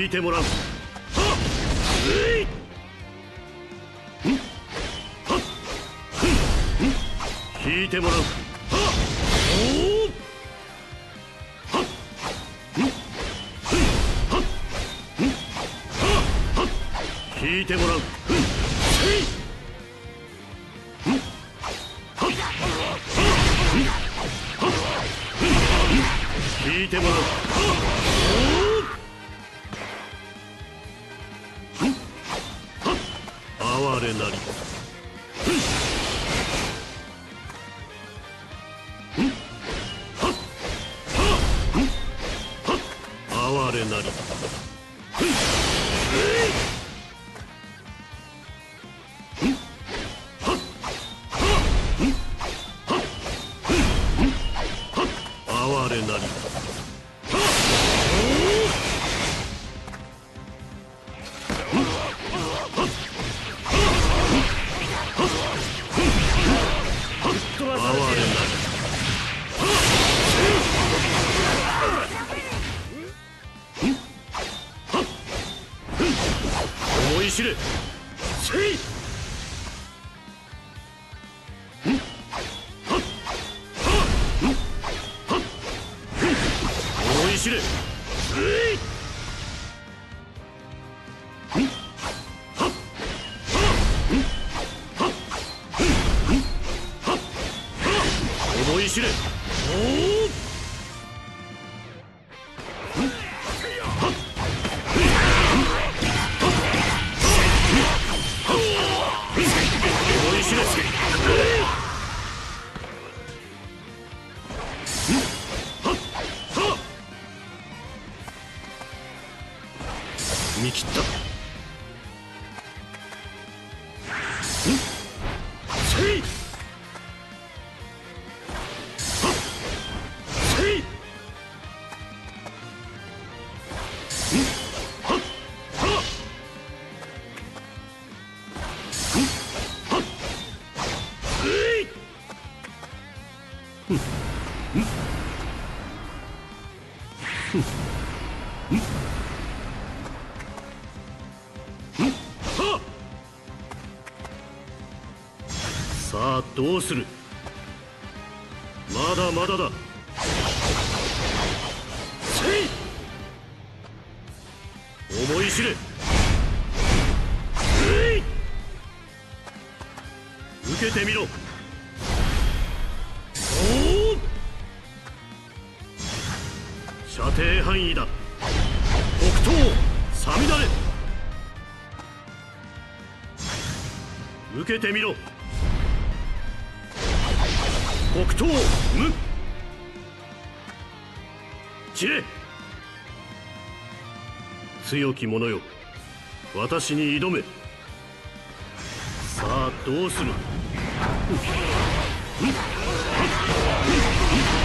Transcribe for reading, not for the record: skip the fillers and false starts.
引いてもらう。はっ引いてもらう。はっ引いてもらう。引いてもらう。哀れなり。哀れなり。哀れなり。思い知れ。せい。思い知れ。思い知れ。見切った。せい。せい。さあどうする。まだまだだ。せい。思い知れ。受けてみろ。射程範囲だ。北東さみだれ。受けてみろ。北東無。散れ。強き者よ、私に挑め。さあどうする。